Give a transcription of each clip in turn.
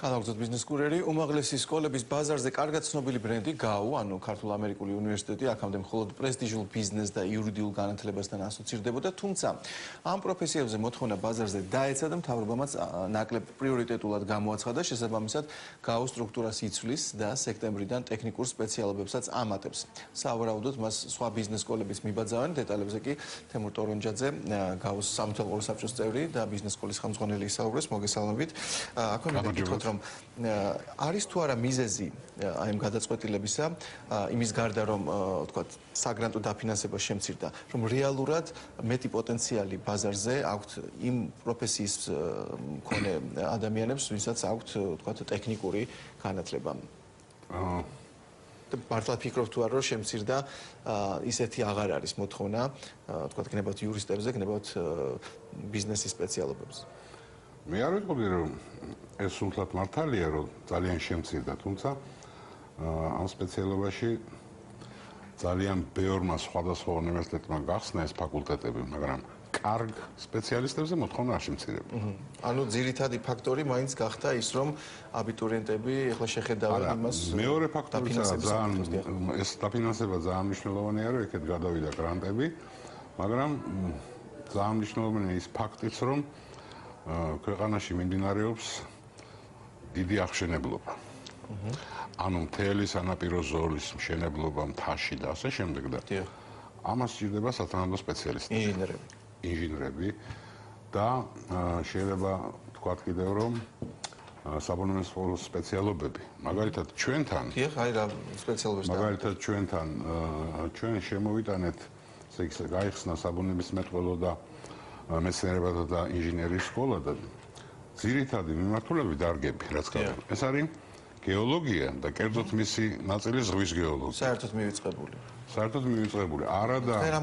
Განაგრძოთ ბიზნეს კურიერი, უმაღლესი სკოლების ბაზარზე კარგად ცნობილი ბრენდი GAU, ანუ ქართულ-ამერიკული უნივერსიტეტი, აქამდე მხოლოდ პრესტიჟულ ბიზნეს და იურიდიულ განათლებასთან ასოცირდებოდა, თუმცა ამ პროფესიებზე მოთხოვნა ბაზარზე დაეცა და მთავრობამაც ნაკლებ პრიორიტეტულად გამოაცხადა, შესაბამისად GAU სტრუქტურას იცვლის და სექტემბრიდან ტექნიკურ სპეციალობებსაც ამატებს. სავარაუდოდ მას სხვა ბიზნეს სკოლების მიბაძავენ, დეტალებზე კი თემურ ტორონჯაძე, GAU-ს სამმართველო საბჭოს წევრი და ბიზნეს სკოლის ხელმძღვანელი ისაუბრებს. მოგესალმებით. აქვე მეკითხოთ, რომ არის თუ არა მიზეზი აი ამ გადაწყვეტილებისა, იმის გარდა რომ თქვათ საგრანტო დაფინანსება შემცირდა, რომ რეალურად მეტი პოტენციალი ბაზარზე აქვთ იმ პროფესიის მქონე ადამიანებს, ვისაც აქვთ თქვათ ტექნიკური განათლება. მართლა ფიქრობთ თუ არა რომ შემცირდა ისეთი აღარ არის მოთხოვნა, თქვათ გნებავთ იურისტებზე, გნებავთ ბიზნესის სპეციალობებზე. მე არ ვიტყოდი რომ ეს სულთად მართალია რომ ძალიან შემცირდა, თუმცა ამ სპეციალობაში ძალიან ბევრმა სხვადასხვა უნივერსიტეტმა გახსნა ეს ფაკულტეტები, მაგრამ კარგ სპეციალისტებზე მოთხოვნა არ შემცირება. ანუ ძირითადი ფაქტორი მაინც გახდა ის, რომ აბიტურიენტები ეხლა შეხედავენ იმას. მეორე ფაქტორია ძალიან ეს დაფინანსება ძალიან მნიშვნელოვანია, რომ ეკეთ გადავიდა გრანტები, მაგრამ ძალიან მნიშვნელოვანია ის ფაქტიც, რომ ქვეყანაში მიმდინარეობს დიდი აღშენებლობა. ანუ მთელი სანაპირო ზოლის მშენებლობა მთაში და ასე შემდეგ და ამას სჭირდება სათანადო სპეციალისტები, ინჟინრები და შეიძლება თქვათ კიდევ რომ საბუნებისმეტყველო სპეციალობები. მაგალითად ჩვენთან მაგალითად ჩვენ შემოვიტანეთ, ესე იგი გაიხსნა საბუნებისმეტყველო და მეცნიერებათა და ინჟინერიის სკოლა და ძირითადი მიმართულებით დარგები, რაც გაქვს. ეს არის გეოლოგია და კერძოდ მისი ნაწილი ზღვის გეოლოგია. საერთოდ მივიწყებული. არა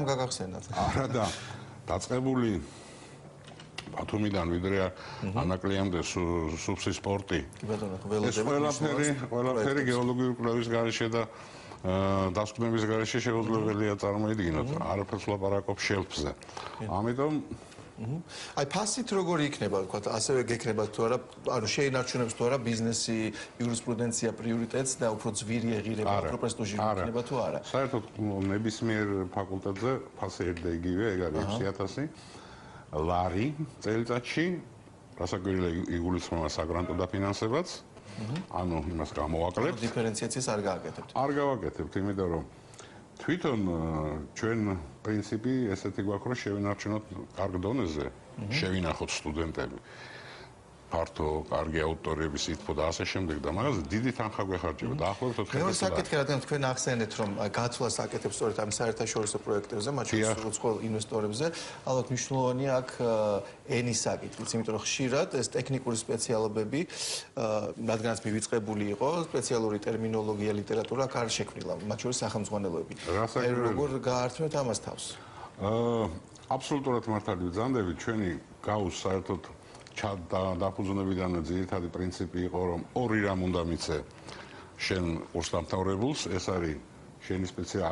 და დაწყებული ბათუმიდან ვიდრე ანაკლიამდე სუფსის პორტი. ეს ყველაფერი გეოლოგიური კვლევის გარეშე და დასკვნების გარეშე შეუძლებელია წარმოიდგინოთ. არაფერს ვლაპარაკობ შელფზე. ამიტომ აი ფასით როგორი იქნება, თქვათ, ასევე გეკრება თუ არა, ანუ შეინარჩუნებს თუ არა ბიზნესი, იურისპრუდენცია პრიორიტეტს და უფრო ძვირი ეღირება, უფრო პრესტიჟული იქნება თუ არა. საერთოდ ნებისმიერ ფაკულტეტზე ფასი ერთ და იგივე, ეგ არის 60000 ლარი წელიწადში, რასაკვირველია იგულისხმება საგრანტო დაფინანსებაც. ანუ იმას გამოვაკლებთ. დიფერენციაციას არ გააკეთებთ. არ გავაკეთებთ, იმიტომ რომ თვითონ ჩვენ პრინციპი ესეთი გვაქვს, რომ შევინარჩუნოთ კარგ დონეზე, შევინახოთ სტუდენტები. ფართო, კარგი აუდიტორიების სითბო და ასე შემდეგ და მაგაზე დიდი თანხა გვეხარჯება. დაახლოებით 4 მეორე საკითხი, რადგან თქვენ ახსენეთ, რომ გათვლას აკეთებს სწორედ ამ საერთაშორისო პროექტებზე, მათ შორის უცხოელ ინვესტორებზე, ალბათ მნიშვნელოვანია აქ ენის საკითხიც, იმიტომ რომ ხშირად ეს ტექნიკური სპეციალობები, რადგანაც მივიწყებული იყო, სპეციალური ტერმინოლოგია, ლიტერატურა აქ არ შექმნილა, მათ შორის სახელმძღვანელოები. როგორ გაართმევთ ამას თავს? აბსოლუტურად მართალი ბრძანდებით, ჩვენი GAU-ს საერთოდ დაფუძნებიდან ძირითადი პრინციპი იყო, რომ ორი რამ უნდა მიცე შენ კურსდამთავრებულს, ეს არის შენი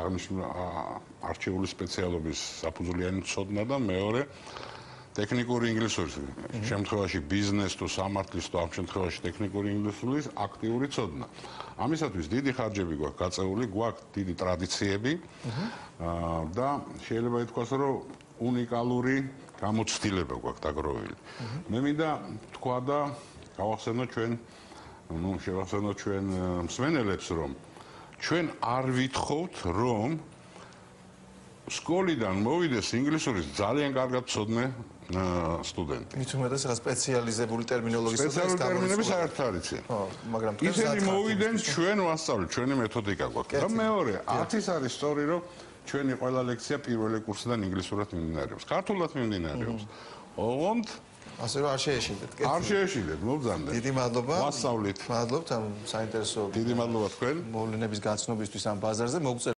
არჩეული სპეციალობის საფუძვლიანი ცოდნა და მეორე ტექნიკური ინგლისურის, შემთხვევაში ბიზნეს თუ სამართლის თუ ამ შემთხვევაში ტექნიკური ინგლისურის აქტიური ცოდნა. ამისათვის დიდი ხარჯები გვაქვს გაწეული, გვაქვს დიდი ტრადიციები და შეიძლება ითქვას, რომ უნიკალური გამოცდილება გვაქვს დაგროვილი. მე მინდა თქვა და გავახსენოთ ჩვენ მსმენელებს, რომ ჩვენ არ ვითხოვთ, რომ სკოლიდან მოვიდეს ინგლისურის ძალიან კარგად ცოდნე სტუდენტი. მით უმეტეს რა სპეციალიზებული ტერმინოლოგიის ტერმინების საერთოდ არ იციან. მაგრამ ისინი მოვიდნენ, ჩვენ ვასწავლეთ, ჩვენი მეთოდიკა გვაქვს. და მეორე, 10-ის არის სწორი, რომ ჩვენი ყველა ლექცია პირველი კურსიდან ინგლისურად მიმდინარეობს. ქართულად მიმდინარეობს. ოღონდ ასე რომ არ შეეშინდეთ. არ შეეშინდეთ, მოგზავნეთ. დიდი მადლობა. ვასწავლით. მადლობთ ამ საინტერესო დიდი მადლობა თქვენ. მოვლენების გაცნობისთვის ამ ბაზარზე.